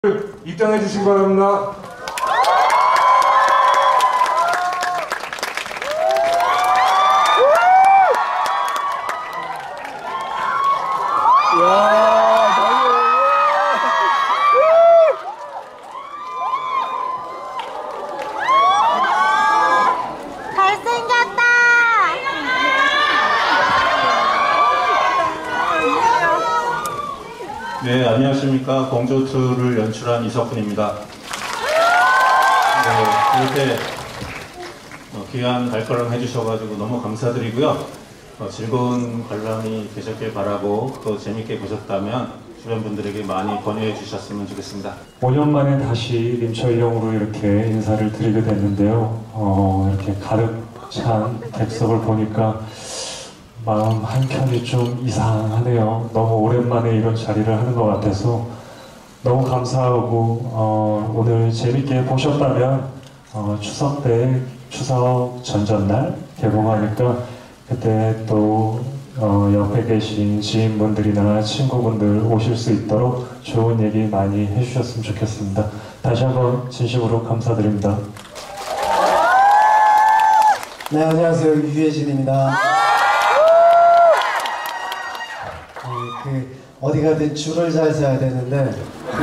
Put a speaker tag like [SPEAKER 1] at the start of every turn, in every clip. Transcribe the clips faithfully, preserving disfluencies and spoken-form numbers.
[SPEAKER 1] 입장해 주시기 바랍니다.
[SPEAKER 2] 잘생겼다.
[SPEAKER 3] 네, 안녕하십니까. 공조투를 연출한 이석훈입니다. 네, 이렇게 어, 귀한 발걸음 해주셔가지고 너무 감사드리고요. 어, 즐거운 관람이 되셨길 바라고 또 재밌게 보셨다면 주변 분들에게 많이 권유해 주셨으면 좋겠습니다.
[SPEAKER 4] 오 년 만에 다시 림철령으로 이렇게 인사를 드리게 됐는데요. 어, 이렇게 가득 찬 객석을 보니까 마음 한켠이 좀 이상하네요. 너무 오랜만에 이런 자리를 하는 것 같아서 너무 감사하고 어, 오늘 재밌게 보셨다면 어, 추석 때 추석 전전날 개봉하니까 그때 또 어, 옆에 계신 지인분들이나 친구분들 오실 수 있도록 좋은 얘기 많이 해주셨으면 좋겠습니다. 다시 한번 진심으로 감사드립니다.
[SPEAKER 5] 네, 안녕하세요. 유해진입니다. 네, 그 어디 가든 줄을 잘 서야 되는데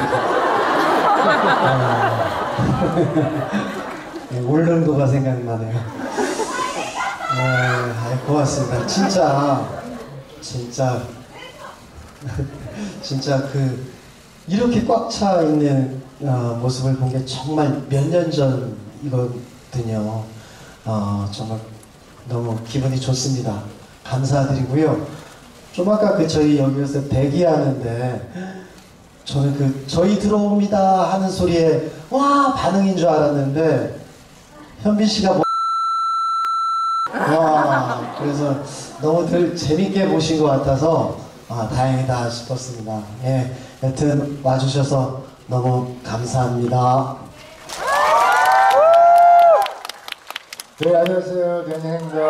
[SPEAKER 5] 네, 울릉도가 생각나네요. 네, 고맙습니다. 진짜 진짜 진짜 그 이렇게 꽉 차 있는 어, 모습을 본 게 정말 몇 년 전이거든요. 어, 정말 너무 기분이 좋습니다. 감사드리고요. 좀 아까 그 저희 여기서 대기하는데 저는 그 저희 들어옵니다 하는 소리에 와 반응인 줄 알았는데 현빈 씨가 뭐 와 그래서 너무들 재밌게 보신 것 같아서 아 다행이다 싶었습니다. 예, 여튼 와주셔서 너무 감사합니다.
[SPEAKER 6] 네, 안녕하세요. 변희행입니다.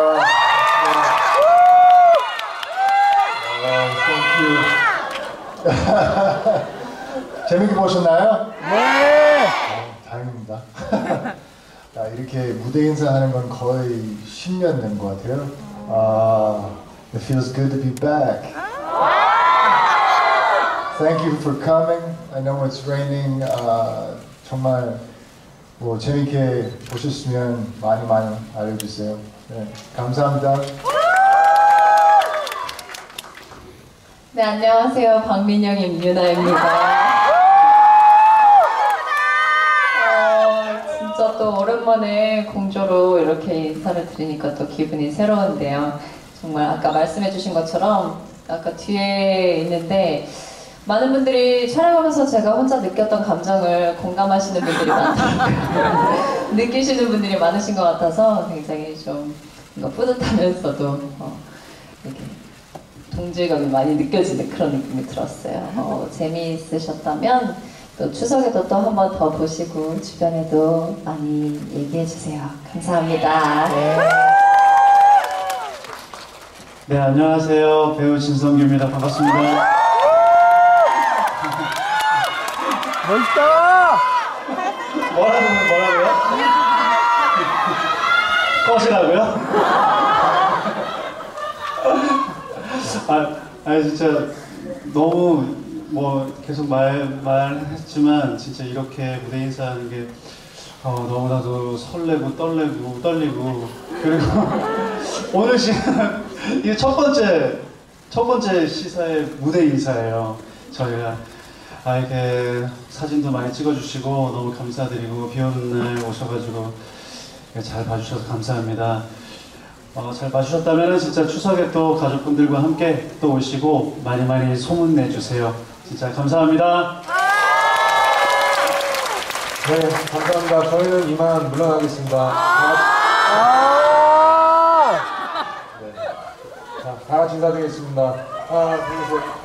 [SPEAKER 6] 땡큐. 재밌게 보셨나요? 네! 아, 다행입니다. 아, 이렇게 무대 인사하는 건 거의 십 년 된 것 같아요. 아, it feels good to be back. Thank you for coming. I know it's raining. 아, 정말 뭐 재밌게 보셨으면 많이 많이 알려주세요. 네, 감사합니다.
[SPEAKER 7] 네, 안녕하세요. 박민영의 임유나입니다. 어, 진짜 또 오랜만에 공조로 이렇게 인사를 드리니까 또 기분이 새로운데요. 정말 아까 말씀해주신 것처럼 아까 뒤에 있는데 많은 분들이 촬영하면서 제가 혼자 느꼈던 감정을 공감하시는 분들이 많더라고요. 느끼시는 분들이 많으신 것 같아서 굉장히 좀 뭔가 뿌듯하면서도 어, 이렇게 동질감이 많이 느껴지는 그런 느낌이 들었어요. 어, 재미있으셨다면 또 추석에도 또 한 번 더 보시고 주변에도 많이 얘기해주세요. 감사합니다. 네.
[SPEAKER 4] 네, 안녕하세요. 배우 진성규입니다. 반갑습니다.
[SPEAKER 6] 멋있다!
[SPEAKER 4] 뭐라고, 뭐라고요? 꺼시라고요? 아, 아니 진짜 너무 뭐 계속 말, 말했지만 진짜 이렇게 무대 인사하는 게 어, 너무나도 설레고 떨리고 떨리고 그리고 오늘 지금 이게 첫 번째 첫 번째 시사의 무대 인사예요. 저희가 아, 이렇게 사진도 많이 찍어주시고 너무 감사드리고 비 오는 날 오셔가지고 잘 봐주셔서 감사합니다. 어, 잘 봐주셨다면 진짜 추석에 또 가족분들과 함께 또 오시고 많이 많이 소문 내주세요. 진짜 감사합니다.
[SPEAKER 1] 네, 감사합니다. 저희는 이만 물러나겠습니다. 네. 자, 다 같이 인사드리겠습니다. 하나, 둘, 셋.